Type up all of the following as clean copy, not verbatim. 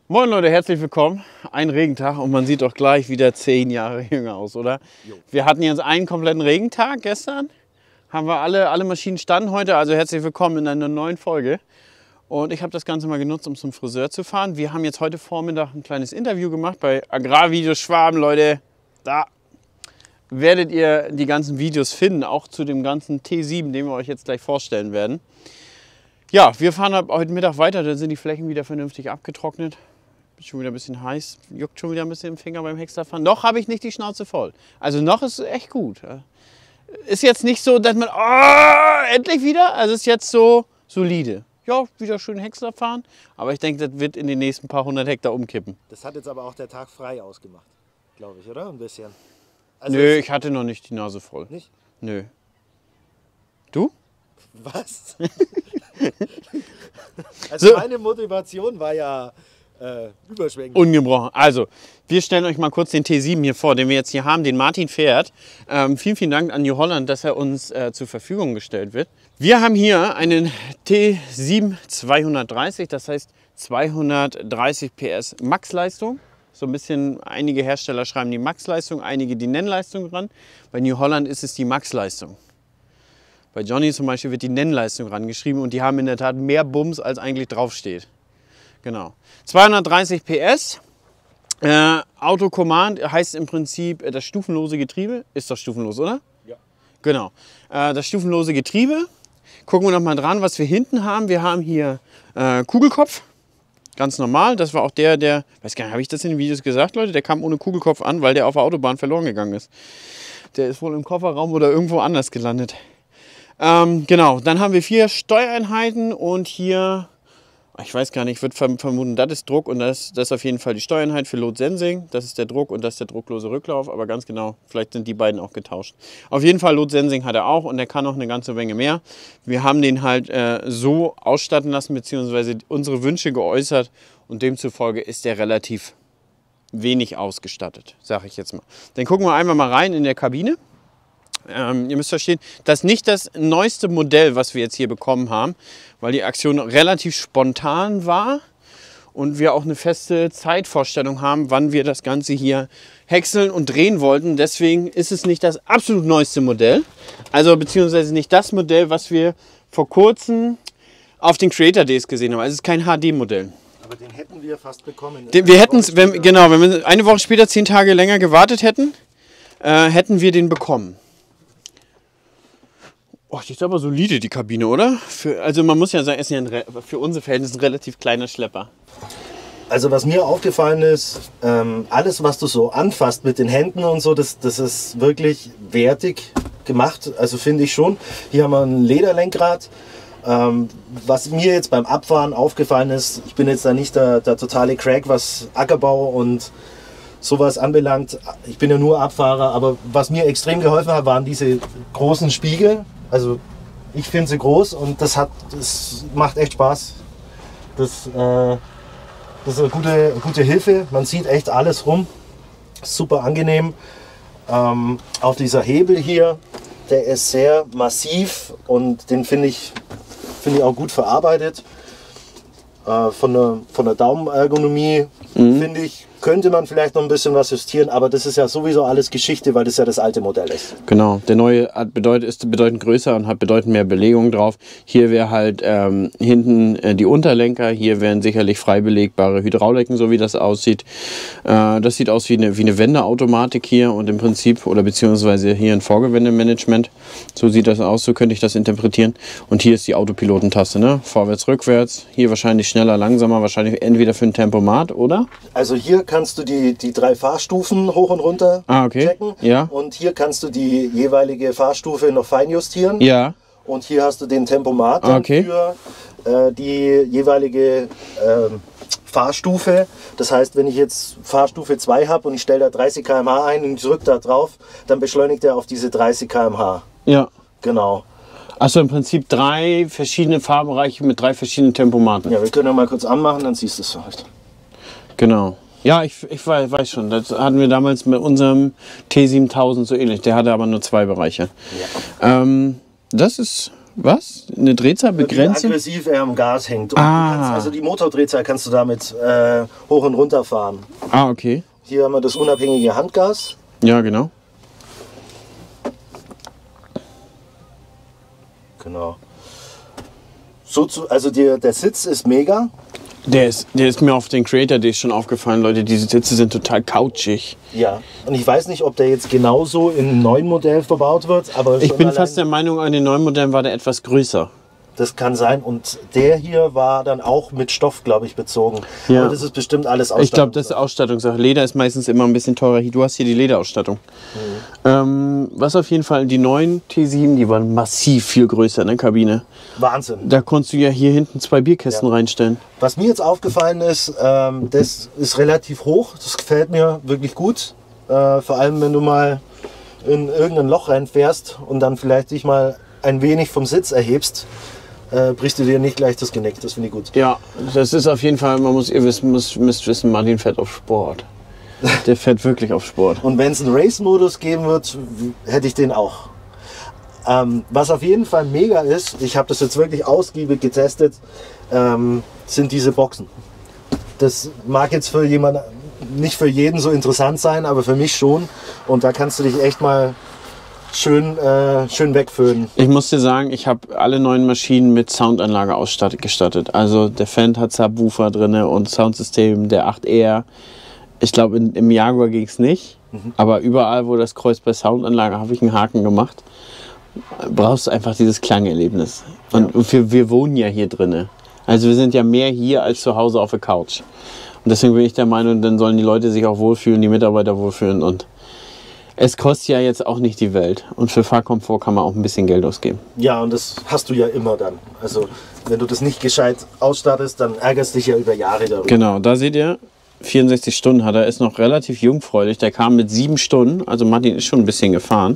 Moin Leute, herzlich willkommen. Ein Regentag und man sieht doch gleich wieder 10 Jahre jünger aus, oder? Jo. Wir hatten jetzt einen kompletten Regentag gestern. Haben wir alle Maschinen standen heute, also herzlich willkommen in einer neuen Folge. Und ich habe das Ganze mal genutzt, um zum Friseur zu fahren. Wir haben jetzt heute Vormittag ein kleines Interview gemacht bei Agrarvideos Schwaben, Leute. Da werdet ihr die ganzen Videos finden, auch zu dem ganzen T7, den wir euch jetzt gleich vorstellen werden. Ja, wir fahren heute Mittag weiter, dann sind die Flächen wieder vernünftig abgetrocknet. Schon wieder ein bisschen heiß, juckt schon wieder ein bisschen im Finger beim Hexerfahren. Noch habe ich nicht die Schnauze voll. Also noch ist es echt gut. Ist jetzt nicht so, dass man, endlich wieder. Also ist jetzt so solide. Ja, wieder schön Häcksler fahren. Aber ich denke, das wird in den nächsten paar 100 Hektar umkippen. Das hat jetzt aber auch der Tag frei ausgemacht, glaube ich, oder? Ein bisschen. Also nö, ich hatte noch nicht die Nase voll. Nicht? Nö. Du? Was? Also so. Meine Motivation war ja überschwänglich. Ungebrochen. Also, wir stellen euch mal kurz den T7 hier vor, den wir jetzt hier haben, den Martin fährt. Vielen Dank an New Holland, dass er uns zur Verfügung gestellt wird. Wir haben hier einen T7 230, das heißt 230 PS Maxleistung. So ein bisschen, einige Hersteller schreiben die Maxleistung, einige die Nennleistung dran. Bei New Holland ist es die Maxleistung. Bei Johnny zum Beispiel wird die Nennleistung rangeschrieben und die haben in der Tat mehr Bums, als eigentlich draufsteht. Genau. 230 PS. Auto Command heißt im Prinzip das stufenlose Getriebe. Ist das stufenlos, oder? Ja. Genau. Das stufenlose Getriebe. Gucken wir noch mal dran, was wir hinten haben. Wir haben hier Kugelkopf. Ganz normal. Das war auch der, weiß gar nicht, habe ich das in den Videos gesagt, Leute? Der kam ohne Kugelkopf an, weil der auf der Autobahn verloren gegangen ist. Der ist wohl im Kofferraum oder irgendwo anders gelandet. Genau. Dann haben wir 4 Steuereinheiten und hier, ich weiß gar nicht, ich würde vermuten, das ist Druck und das ist auf jeden Fall die Steuereinheit für Load Sensing. Das ist der Druck und das ist der drucklose Rücklauf, aber ganz genau, vielleicht sind die beiden auch getauscht. Auf jeden Fall Load Sensing hat er auch und er kann noch eine ganze Menge mehr. Wir haben den halt so ausstatten lassen, beziehungsweise unsere Wünsche geäußert und demzufolge ist der relativ wenig ausgestattet, sage ich jetzt mal. Dann gucken wir einmal mal rein in der Kabine. Ihr müsst verstehen, das ist nicht das neueste Modell, was wir jetzt hier bekommen haben, weil die Aktion relativ spontan war und wir auch eine feste Zeitvorstellung haben, wann wir das Ganze hier häckseln und drehen wollten. Deswegen ist es nicht das absolut neueste Modell, also beziehungsweise nicht das Modell, was wir vor kurzem auf den Creator Days gesehen haben. Also es ist kein HD-Modell. Aber den hätten wir fast bekommen. Wir hätten es, wenn wir eine Woche später 10 Tage länger gewartet hätten, hätten wir den bekommen. Oh, die ist aber solide, die Kabine, oder? Also man muss ja sagen, es ist ja für unsere Verhältnisse ein relativ kleiner Schlepper. Also was mir aufgefallen ist, alles was du so anfasst mit den Händen und so, das ist wirklich wertig gemacht, also finde ich schon. Hier haben wir ein Lederlenkrad. Was mir jetzt beim Abfahren aufgefallen ist, ich bin jetzt da nicht der totale Crack, was Ackerbau und sowas anbelangt. Ich bin ja nur Abfahrer, aber was mir extrem geholfen hat, waren diese großen Spiegel. Also ich finde sie groß und das macht echt Spaß. Das ist eine gute Hilfe. Man sieht echt alles rum. Super angenehm. Auch dieser Hebel hier, der ist sehr massiv und den finde ich auch gut verarbeitet. Von der Daumenergonomie finde ich, könnte man vielleicht noch ein bisschen was justieren, aber das ist ja sowieso alles Geschichte, weil das ja das alte Modell ist. Genau, der neue ist bedeutend größer und hat bedeutend mehr Belegung drauf. Hier wäre halt hinten die Unterlenker, hier wären sicherlich frei belegbare Hydrauliken, so wie das aussieht. Das sieht aus wie eine Wendeautomatik hier und im Prinzip, oder beziehungsweise hier ein Vorgewändemanagement. So sieht das aus, so könnte ich das interpretieren. Und hier ist die Autopilotentaste, ne? Vorwärts, rückwärts, hier wahrscheinlich schneller, langsamer, wahrscheinlich entweder für ein Tempomat, oder? Also hier kannst du die 3 Fahrstufen hoch und runter checken. Ja. Und hier kannst du die jeweilige Fahrstufe noch feinjustieren. Ja. Und hier hast du den Tempomat für die jeweilige Fahrstufe. Das heißt, wenn ich jetzt Fahrstufe 2 habe und ich stelle da 30 km/h ein und drücke da drauf, dann beschleunigt er auf diese 30 km/h. Ja. Genau. Also im Prinzip 3 verschiedene Fahrbereiche mit 3 verschiedenen Tempomaten. Ja, wir können ja mal kurz anmachen, dann siehst du es vielleicht. Genau. Ja, ich weiß schon. Das hatten wir damals mit unserem T7000 so ähnlich. Der hatte aber nur 2 Bereiche. Ja. Das ist Was? Eine Drehzahlbegrenzung? Die aggressiv er am Gas hängt. Und also die Motordrehzahl kannst du damit hoch und runter fahren. Ah, okay. Hier haben wir das unabhängige Handgas. Ja, genau. Genau. Also der Sitz ist mega. Der ist mir auf den Creator Days schon aufgefallen, Leute. Diese Sitze sind total couchig. Ja, und ich weiß nicht, ob der jetzt genauso im neuen Modell verbaut wird. Aber ich bin fast der Meinung, an den neuen Modellen war der etwas größer. Das kann sein. Und der hier war dann auch mit Stoff, glaube ich, bezogen. Ja. Aber das ist bestimmt alles Ausstattung. Ich glaube, das ist Ausstattungssache. Leder ist meistens immer ein bisschen teurer. Du hast hier die Lederausstattung. Was auf jeden Fall, die neuen T7, die waren massiv viel größer in der Kabine. Wahnsinn. Da konntest du ja hier hinten 2 Bierkästen reinstellen. Was mir jetzt aufgefallen ist, das ist relativ hoch. Das gefällt mir wirklich gut. Vor allem, wenn du mal in irgendein Loch reinfährst und dann vielleicht dich mal ein wenig vom Sitz erhebst, brichst du dir nicht gleich das Genick. Das finde ich gut. Ja, das ist auf jeden Fall, ihr müsst wissen, Martin fährt auf Sport. Der fährt wirklich auf Sport. Und wenn es einen Race-Modus geben wird, hätte ich den auch. Was auf jeden Fall mega ist, ich habe das jetzt wirklich ausgiebig getestet, sind diese Boxen. Das mag jetzt für jemanden, nicht für jeden so interessant sein, aber für mich schon. Und da kannst du dich echt mal schön wegföhnen. Ich muss dir sagen, ich habe alle neuen Maschinen mit Soundanlage gestattet. Also der Fendt hat Subwoofer drin und Soundsystem, der 8R. Ich glaube, im Jaguar ging es nicht. Aber überall, wo das Kreuz bei Soundanlage, habe ich einen Haken gemacht. Brauchst du einfach dieses Klangerlebnis. Und wir wohnen ja hier drin. Also wir sind ja mehr hier als zu Hause auf der Couch. Und deswegen bin ich der Meinung, dann sollen die Leute sich auch wohlfühlen, die Mitarbeiter wohlfühlen. Und es kostet ja jetzt auch nicht die Welt. Und für Fahrkomfort kann man auch ein bisschen Geld ausgeben. Ja, und das hast du ja immer dann. Also wenn du das nicht gescheit ausstattest, dann ärgerst du dich ja über Jahre darüber. Genau, da seht ihr, 64 Stunden hat er. Ist noch relativ jungfräulich. Der kam mit 7 Stunden. Also Martin ist schon ein bisschen gefahren.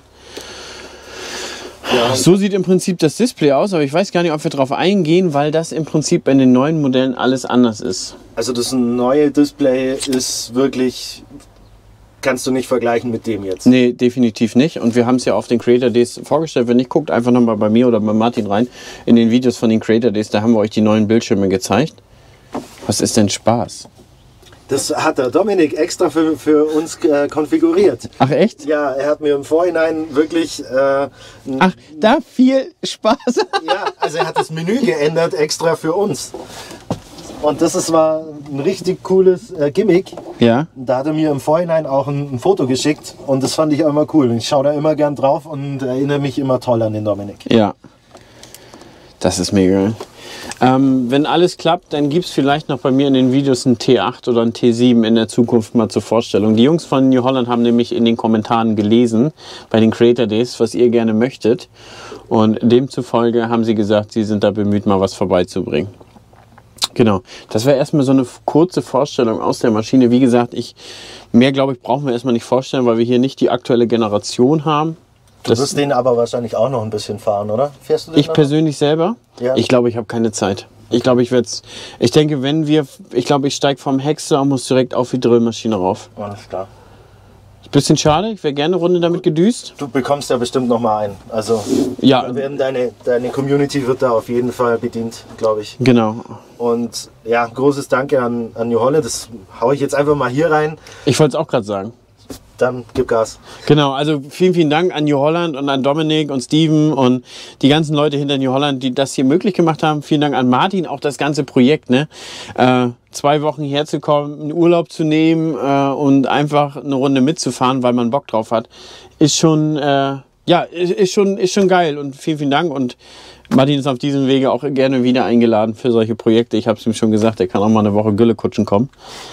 Ja. So sieht im Prinzip das Display aus, aber ich weiß gar nicht, ob wir darauf eingehen, weil das im Prinzip bei den neuen Modellen alles anders ist. Also das neue Display ist wirklich, kannst du nicht vergleichen mit dem jetzt. Nee, definitiv nicht. Und wir haben es ja auf den Creator Days vorgestellt. Wenn nicht, guckt einfach nochmal bei mir oder bei Martin rein in den Videos von den Creator Days. Da haben wir euch die neuen Bildschirme gezeigt. Was ist denn Spaß? Das hat der Dominik extra für uns konfiguriert. Ach echt? Ja, er hat mir im Vorhinein wirklich... Ach, da viel Spaß. Ja, also er hat das Menü geändert extra für uns. Und das war ein richtig cooles Gimmick. Ja. Da hat er mir im Vorhinein auch ein Foto geschickt und das fand ich auch immer cool. Ich schaue da immer gern drauf und erinnere mich immer toll an den Dominik. Ja, das ist mega. Wenn alles klappt, dann gibt es vielleicht noch bei mir in den Videos einen T8 oder einen T7 in der Zukunft mal zur Vorstellung. Die Jungs von New Holland haben nämlich in den Kommentaren gelesen, bei den Creator Days, was ihr gerne möchtet. Und demzufolge haben sie gesagt, sie sind da bemüht, mal was vorbeizubringen. Genau, das wäre erstmal so eine kurze Vorstellung aus der Maschine. Wie gesagt, mehr glaube ich, brauchen wir erstmal nicht vorstellen, weil wir hier nicht die aktuelle Generation haben. Du wirst den aber wahrscheinlich auch noch ein bisschen fahren, oder? Fährst du den Ich persönlich selber? Ja. Ich glaube, ich habe keine Zeit. Ich glaube, ich steige vom Hexer und muss direkt auf die Drillmaschine rauf. Alles klar. Bisschen schade, ich wäre gerne eine Runde damit gedüst. Du bekommst ja bestimmt noch mal einen. Also ja. Deine Community wird da auf jeden Fall bedient, glaube ich. Genau. Und ja, großes Danke an New Holland. Das haue ich jetzt einfach mal hier rein. Ich wollte es auch gerade sagen. Dann gib Gas. Genau, also vielen, vielen Dank an New Holland und an Dominik und Steven und die ganzen Leute hinter New Holland, die das hier möglich gemacht haben. Vielen Dank an Martin, auch das ganze Projekt. Ne? 2 Wochen herzukommen, einen Urlaub zu nehmen und einfach eine Runde mitzufahren, weil man Bock drauf hat, ist schon, ist schon geil. Und vielen, vielen Dank. Und Martin ist auf diesem Wege auch gerne wieder eingeladen für solche Projekte. Ich habe es ihm schon gesagt, er kann auch mal eine Woche Güllekutschen kommen.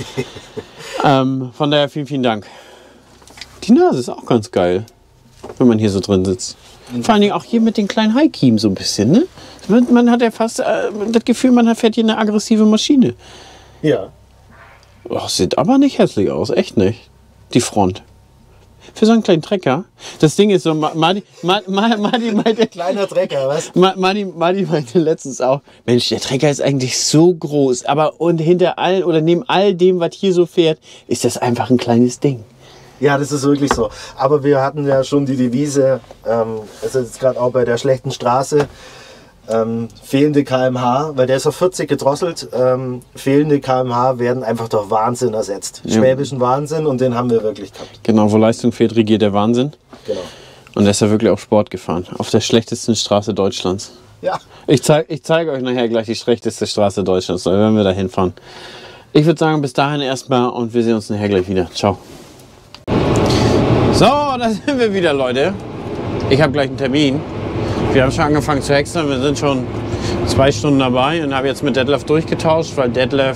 Von daher vielen, vielen Dank. Die Nase ist auch ganz geil, wenn man hier so drin sitzt. Vor allen Dingen auch hier mit den kleinen Highkiemen so ein bisschen. Ne? Man hat ja fast das Gefühl, man fährt hier eine aggressive Maschine. Ja. Oh, sieht aber nicht hässlich aus, echt nicht. Die Front. Für so einen kleinen Trecker. Das Ding ist so, Marty meinte... Kleiner Trecker, was? Marty meinte letztens auch, Mensch, der Trecker ist eigentlich so groß, aber und hinter all oder neben all dem, was hier so fährt, ist das einfach ein kleines Ding. Ja, das ist wirklich so. Aber wir hatten ja schon die Devise, also jetzt gerade auch bei der schlechten Straße, fehlende km/h, weil der ist auf 40 gedrosselt, fehlende km/h werden einfach durch Wahnsinn ersetzt. Ja. Schwäbischen Wahnsinn, und den haben wir wirklich gehabt. Genau, wo Leistung fehlt, regiert der Wahnsinn. Genau. Und er ist ja wirklich auch Sport gefahren. Auf der schlechtesten Straße Deutschlands. Ja. Ich zeige euch nachher gleich die schlechteste Straße Deutschlands, wenn wir da hinfahren. Ich würde sagen, bis dahin erstmal und wir sehen uns nachher gleich wieder. Ciao. So, da sind wir wieder, Leute. Ich habe gleich einen Termin. Wir haben schon angefangen zu häckseln. Wir sind schon 2 Stunden dabei und habe jetzt mit Detlef durchgetauscht, weil Detlef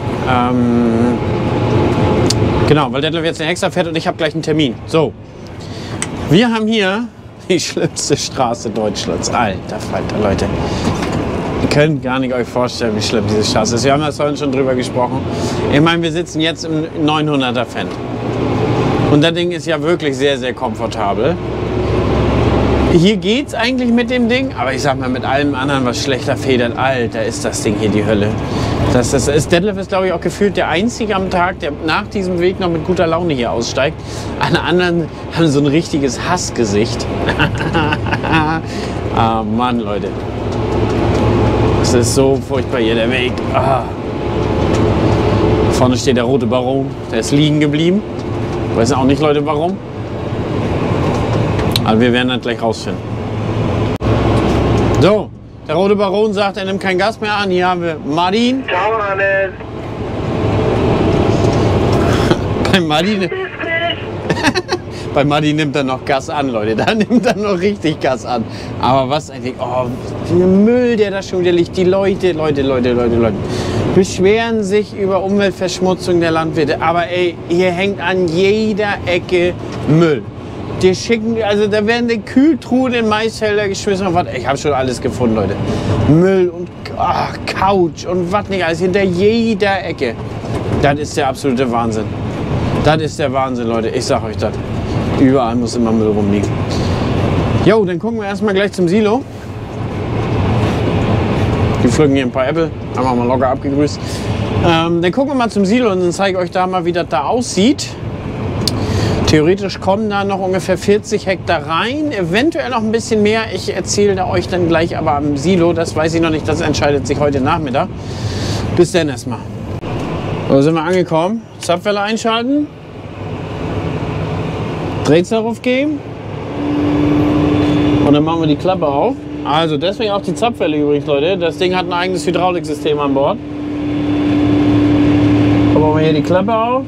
jetzt den Häcksler fährt und ich habe gleich einen Termin. So, wir haben hier die schlimmste Straße Deutschlands. Alter Falter, Leute. Ihr könnt gar nicht euch vorstellen, wie schlimm diese Straße ist. Wir haben da vorhin schon drüber gesprochen. Ich meine, wir sitzen jetzt im 900er Fendt. Und das Ding ist ja wirklich sehr, sehr komfortabel. Hier geht's eigentlich mit dem Ding, aber ich sag mal, mit allem anderen, was schlechter federt, Alter, ist das Ding hier die Hölle. Detlef ist, glaube ich, auch gefühlt der Einzige am Tag, der nach diesem Weg noch mit guter Laune hier aussteigt. Alle anderen haben so ein richtiges Hassgesicht. Ah, Mann, Leute. Es ist so furchtbar hier, der Weg. Ah. Vorne steht der rote Baron, der ist liegen geblieben. Weiß auch nicht, Leute, warum. Aber wir werden das gleich rausfinden. So, der rote Baron sagt, er nimmt kein Gas mehr an. Hier haben wir Martin. Ciao, Hannes. Bei Martin nimmt er noch Gas an, Leute. Da nimmt er noch richtig Gas an. Aber was eigentlich, oh, der Müll, der da schon wieder liegt. Die Leute beschweren sich über Umweltverschmutzung der Landwirte. Aber ey, hier hängt an jeder Ecke Müll. Die schicken, also da werden die Kühltruhen in Maisfelder geschmissen und was. Ich habe schon alles gefunden, Leute. Müll und Couch und was nicht alles hinter jeder Ecke. Das ist der absolute Wahnsinn. Das ist der Wahnsinn, Leute. Ich sag euch das. Überall muss immer Müll rumliegen. Jo, dann gucken wir erstmal gleich zum Silo. Die pflücken hier ein paar Äpfel. Haben wir mal locker abgegrüßt. Dann gucken wir mal zum Silo und dann zeige ich euch da mal, wie das da aussieht. Theoretisch kommen da noch ungefähr 40 Hektar rein, eventuell noch ein bisschen mehr. Ich erzähle euch dann gleich aber am Silo, das weiß ich noch nicht, das entscheidet sich heute Nachmittag. Bis dann erstmal. So sind wir angekommen. Zapfwelle einschalten. Drehzahl aufgeben. Und dann machen wir die Klappe auf. Also deswegen auch die Zapfwelle übrigens, Leute. Das Ding hat ein eigenes Hydrauliksystem an Bord. Dann machen wir hier die Klappe auf.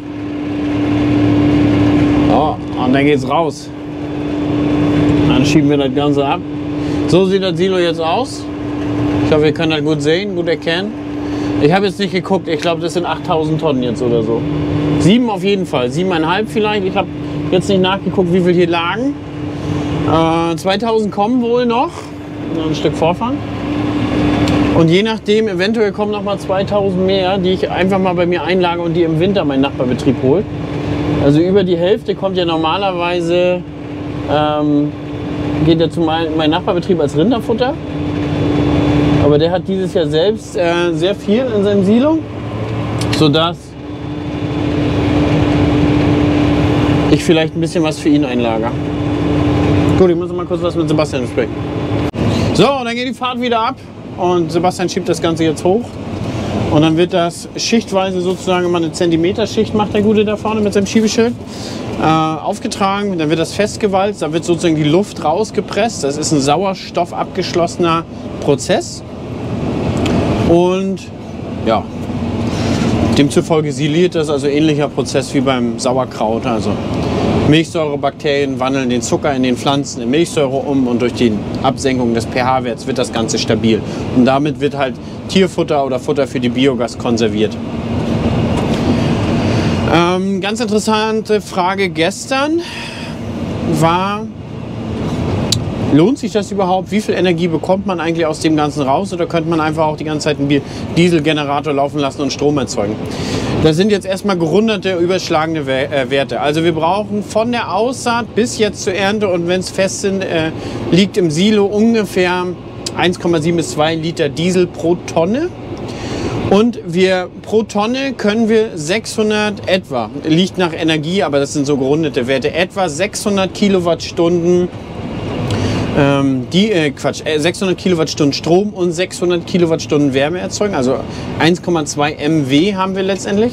Oh, und dann geht's raus. Dann schieben wir das Ganze ab. So sieht das Silo jetzt aus. Ich hoffe, ihr könnt das gut sehen, gut erkennen. Ich habe jetzt nicht geguckt, ich glaube, das sind 8000 Tonnen jetzt oder so. 7 auf jeden Fall, 7,5 vielleicht. Ich habe jetzt nicht nachgeguckt, wie viel hier lagen. 2000 kommen wohl noch. Ein Stück vorfahren. Und je nachdem, eventuell kommen noch mal 2000 mehr, die ich einfach mal bei mir einlage und die im Winter mein Nachbarbetrieb holt. Also über die Hälfte kommt ja normalerweise, geht ja zu meinem Nachbarbetrieb als Rinderfutter. Aber der hat dieses Jahr selbst sehr viel in seinem Silo, sodass ich vielleicht ein bisschen was für ihn einlager. Gut, ich muss mal kurz was mit Sebastian besprechen. So, dann geht die Fahrt wieder ab und Sebastian schiebt das Ganze jetzt hoch. Und dann wird das schichtweise sozusagen immer eine Zentimeterschicht, macht der Gute da vorne mit seinem Schiebeschild, aufgetragen. Dann wird das festgewalzt, da wird sozusagen die Luft rausgepresst. Das ist ein sauerstoffabgeschlossener Prozess. Und ja, demzufolge siliert das, also ähnlicher Prozess wie beim Sauerkraut. Also Milchsäurebakterien wandeln den Zucker in den Pflanzen in Milchsäure um und durch die Absenkung des pH-Werts wird das Ganze stabil. Und damit wird halt Tierfutter oder Futter für die Biogas konserviert. Ganz interessante Frage gestern war, lohnt sich das überhaupt? Wie viel Energie bekommt man eigentlich aus dem Ganzen raus? Oder könnte man einfach auch die ganze Zeit einen Dieselgenerator laufen lassen und Strom erzeugen? Das sind jetzt erstmal gerundete, überschlagene Werte. Also wir brauchen von der Aussaat bis jetzt zur Ernte und wenn es fest sind, liegt im Silo ungefähr 1,7 bis 2 Liter Diesel pro Tonne. Und pro Tonne können wir 600 etwa, liegt nach Energie, aber das sind so gerundete Werte, etwa 600 Kilowattstunden 600 Kilowattstunden Strom und 600 Kilowattstunden Wärme erzeugen. Also 1,2 MW haben wir letztendlich.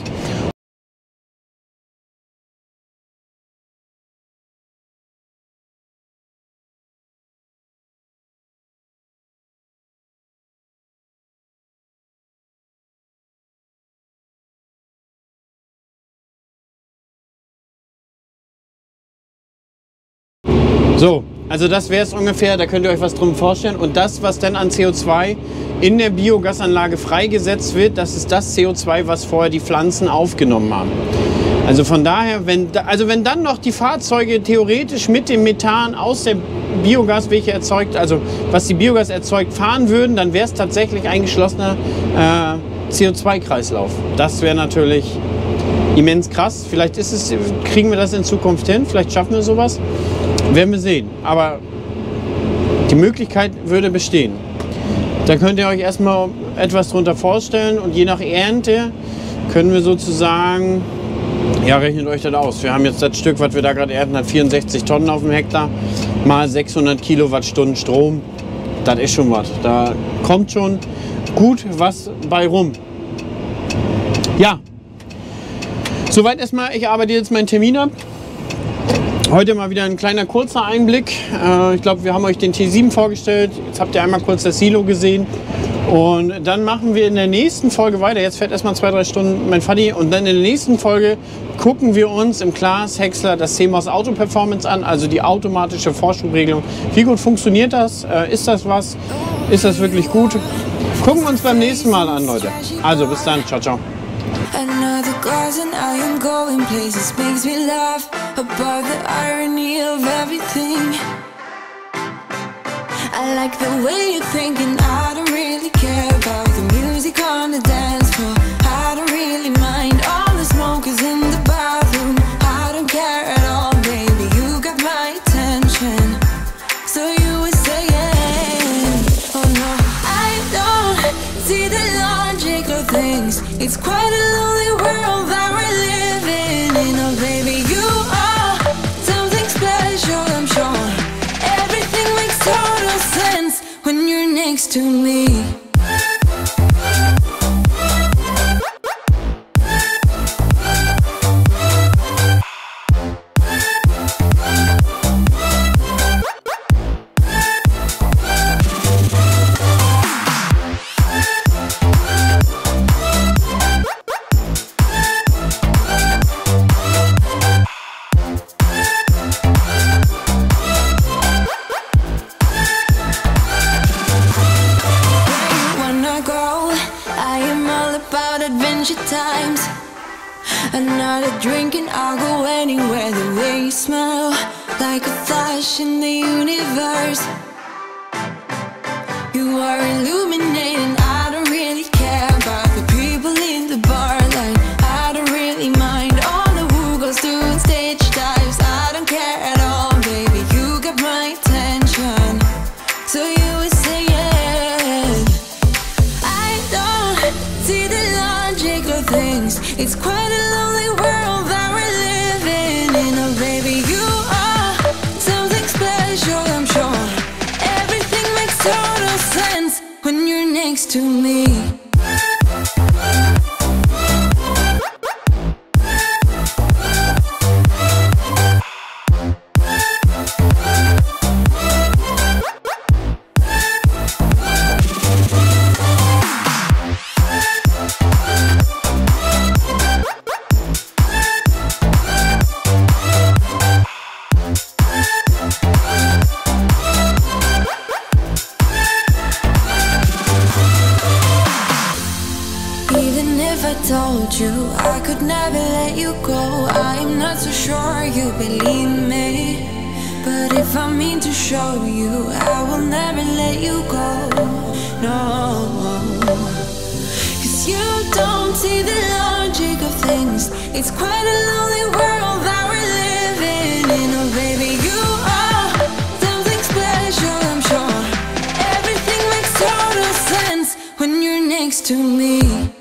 So, also das wäre es ungefähr, da könnt ihr euch was drum vorstellen. Und das, was dann an CO2 in der Biogasanlage freigesetzt wird, das ist das CO2, was vorher die Pflanzen aufgenommen haben. Also von daher, wenn dann noch die Fahrzeuge theoretisch mit dem Methan aus der Biogas, welche erzeugt, also was die Biogas erzeugt, fahren würden, dann wäre es tatsächlich ein geschlossener CO2-Kreislauf. Das wäre natürlich immens krass. Vielleicht kriegen wir das in Zukunft hin, vielleicht schaffen wir sowas. Werden wir sehen. Aber die Möglichkeit würde bestehen. Da könnt ihr euch erstmal etwas drunter vorstellen und je nach Ernte können wir sozusagen, ja, rechnet euch das aus. Wir haben jetzt das Stück, was wir da gerade ernten, hat 64 Tonnen auf dem Hektar, mal 600 Kilowattstunden Strom. Das ist schon was. Da kommt schon gut was bei rum. Ja, soweit erstmal. Ich arbeite jetzt meinen Termin ab. Heute mal wieder ein kleiner kurzer Einblick. Ich glaube, wir haben euch den T7 vorgestellt. Jetzt habt ihr einmal kurz das Silo gesehen. Und dann machen wir in der nächsten Folge weiter. Jetzt fährt erstmal 2-3 Stunden mein Vati. Und dann in der nächsten Folge gucken wir uns im Claas Häcksler das CMOS Auto Performance an. Also die automatische Vorschubregelung. Wie gut funktioniert das? Ist das was? Ist das wirklich gut? Gucken wir uns beim nächsten Mal an, Leute. Also bis dann. Ciao, ciao. Another glass and I am going places. Makes me laugh about the irony of everything. I like the way you're thinking. I don't really care about the music on the dance floor. I don't really mind all the smokers in the bathroom. I don't care at all, baby. You got my attention. So you were saying, oh no, I don't see the logic of things. It's quite a lonely world that we're living in. Oh baby, you are something special, I'm sure. Everything makes total sense when you're next to me. Times another drink and I'll go anywhere. The way you smell, like a flash in the universe. You are illuminating. I don't really care about the people in the bar line. I don't really mind all the who goes doing stage dives. I don't care at all, baby. You got my attention. So you were saying, I don't see the logic of things. It's quite a lonely world that we're living in. Oh baby, you are something special, I'm sure. Everything makes total sense when you're next to me. Told you I could never let you go. I'm not so sure you believe me, but if I mean to show you, I will never let you go. No, 'cause you don't see the logic of things. It's quite a lonely world that we're living in. Oh baby, you are something special, I'm sure. Everything makes total sense when you're next to me.